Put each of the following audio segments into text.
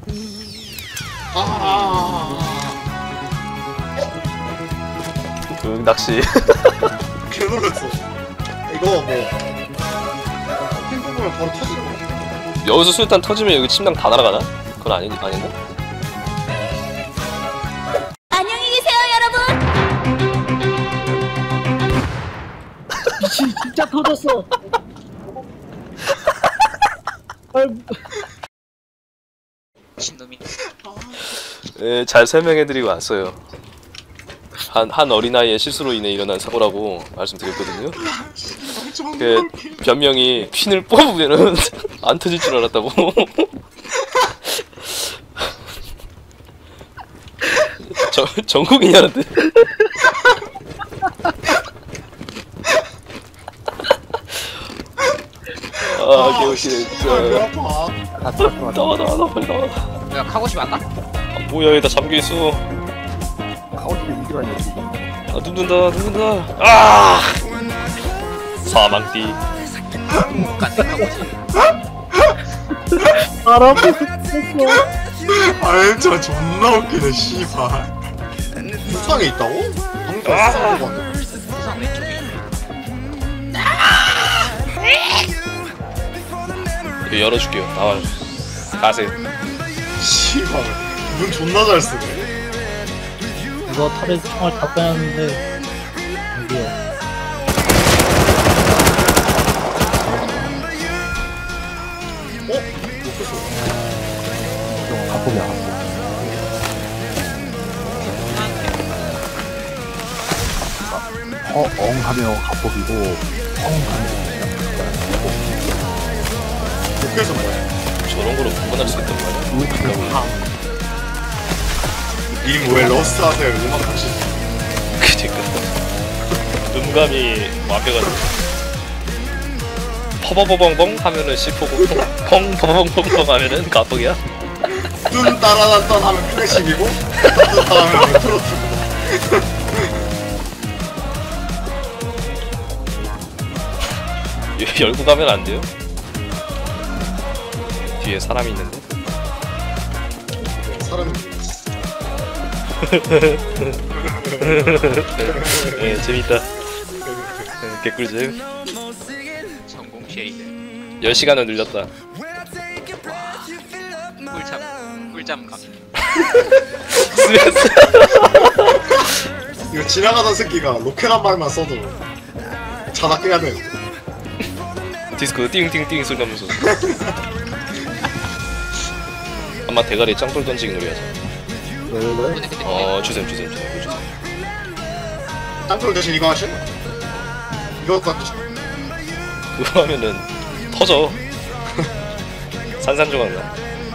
낚시. 개 놀랐어. 이거 뭐 핑 뽑으면 바로 터지는 거 같아. 여기서 수류탄 터지면 여기 침낭 다 날아가나? 그건 아닌가? 안녕히 계세요, 여러분. 미친 진짜 터졌어. 미친놈이. 예, 잘 설명해드리고 왔어요. 한 어린아이의 실수로 인해 일어난 사고라고 말씀드렸거든요. 그 변명이 핀을 뽑으면은 안 터질 줄 알았다고. 전국이냐는데. 아, 개웃기네 진짜. 나와 빨리 나와. 야, 카고시 맞나? 아, 뭐야, 얘 다 잠겨있어. 아, 눕는다. 아! 사망띠. 같은 카고시. 바람 폈어. 아 진짜 존나 웃기네 씨발. 부상에 있다고? 방금 부상한 거 같네. 부상 왼쪽에. 이거 열어줄게요. 나와. 가세요. 씨발 문 존나 잘 쓰네. 이거 털에 총알 다 빼놨는데 여기요. 가보면 엉 하면 갑복이고 엉 하면 그래서 뭐야? 저런 거로 구분할 수 있단 말이야. 님 왜 러스트 하세요? 음악 하시지. 그니까. 음감이 완벽하지. 퍼버버벙벙 하면은 C4고, 펑버벙벙벙 하면은 가폭이야. 뚠 따라단단 하면 클래식이고 뚠 따라하면 트로트고. 열고 가면 안 돼요? 뒤에 사람이 있는데? 사람이 네, 재밌다. 개꿀잼. 전공 쉐이드. 10시간을 늘렸다. 꿀잠 감. 스매스. 이거 지나가던 새끼가 로켓 한 발만 써도 자다 깨야 돼. 디스코 띵띵띵 소리 나면서. 아마 대가리에 짱돌 던지기 놀이 하자. 주셈. 땅굴 대신 이거 하실? 이거 갖고 그거 하면은 터져. 산산조각 나.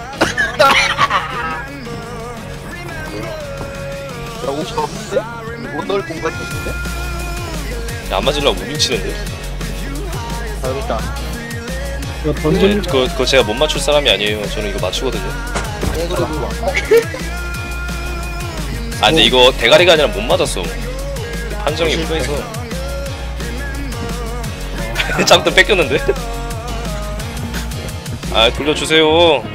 야 옷이 없는데? 못 넣을 공간이 없는데? 야, 안 맞으려고 무빙 치는데? 아 여기 있다. 이거 던지는 그거 제가 못 맞출 사람이 아니에요. 저는 이거 맞추거든요. 아, 근데 이거 대가리가 아니라 못 맞았어. 판정이 후해서. 짱돌 뺏겼는데? 아, 돌려주세요.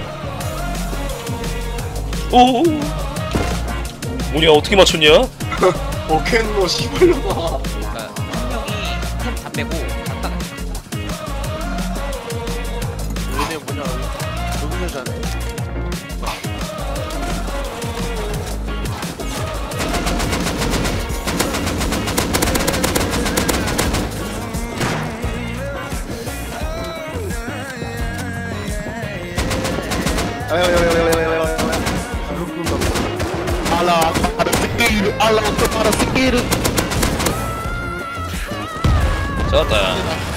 오, 뭐냐, 어떻게 맞췄냐? 어켄노 씨발려나. 그러니까 한 명이 템 다 빼고 갔다가. 얘네 뭐냐 여기 여자네. 잡았다.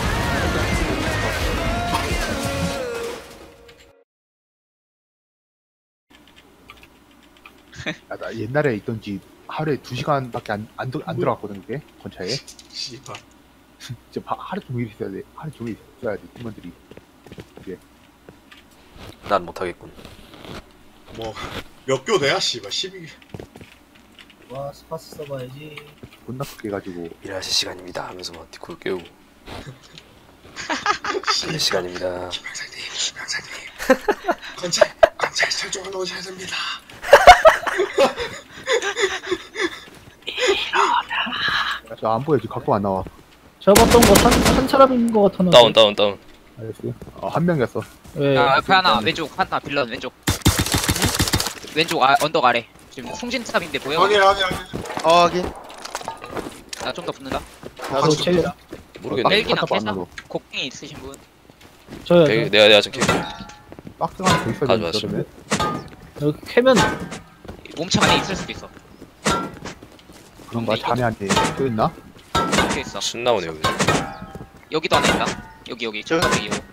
야, 나 옛날에 있던 집 하루에 2시간밖에 안 들어갔거든 그게 건차에. 씨발. 진짜 하루 종일 있어야 돼. 하루 종일 있어야 돼 팀원들이. 난 못하겠군. 뭐 몇 교대야 씨발 12. 와 스파스 써봐야지. 존나 크게 해가지고 일하실 시간입니다 하면서 막 디코를 깨우고. 일 시간입니다. 김영사님. 건차 제 설정하는 잘 됩니다. 저 안 보여 지금 각도 안 나와. 잡았던 거 한 사람인 거 같았는데. 다운. 알겠어. 한 명이었어. 왜? 야 앞에 하나 왼쪽 하나 빌런 왼쪽. 왼쪽 언덕 아래. 지금 송진탑인데 보여? 확인. 확인. 나 좀 더 붙는다. 나도 제 모르겠네. 헬기나 딱 캐사? 안 곡괭이 있으신 분? 저요. 내가 좀 캘게. 박스 하나 더 있어야 가져와, 되는데. 여기 캐면 몸체 안에 있을 수도 있어. 그런가 자네 한테 또 있나? 이렇게 있어. 순 나오네 여기. 여기도 안에 있다. 여기 저- 저기 이거.